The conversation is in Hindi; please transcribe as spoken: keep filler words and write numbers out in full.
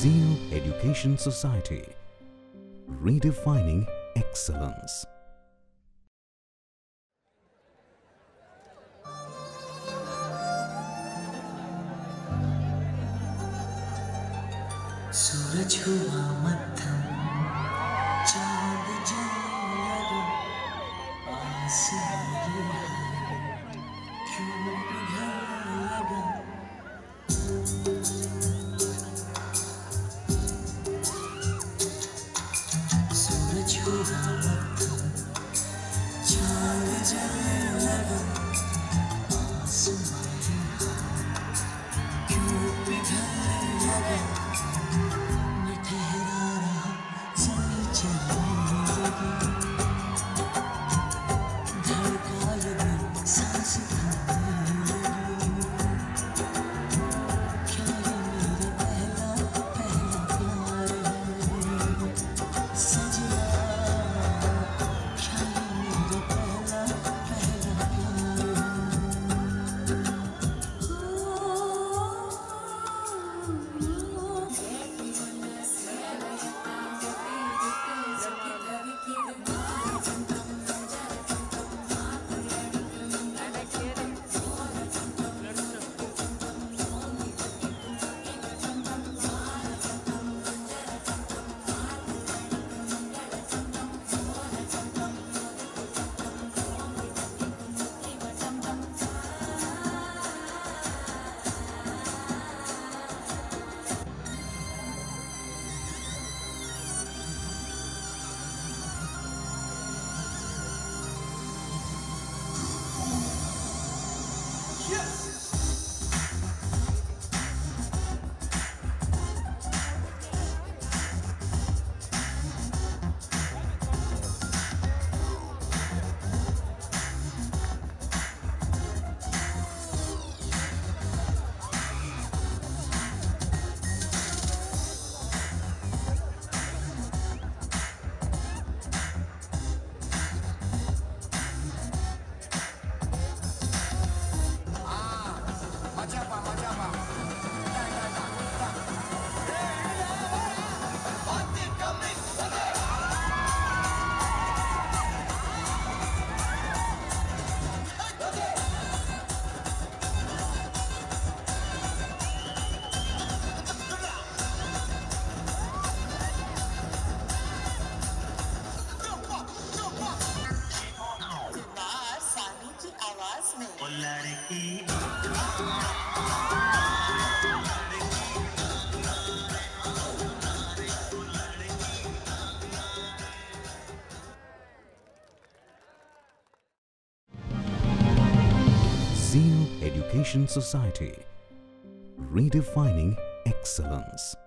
ZEAL Education Society, redefining excellence. सूरज हुआ मध्यम, चांद जलने लगा, आसमां ये है क्यों पिघलने लगा। सूरज हुआ मध्यम, चांद जलने लगा, आसमां ये है क्यों पिघलने लगा। ZEAL Education Society, redefining excellence.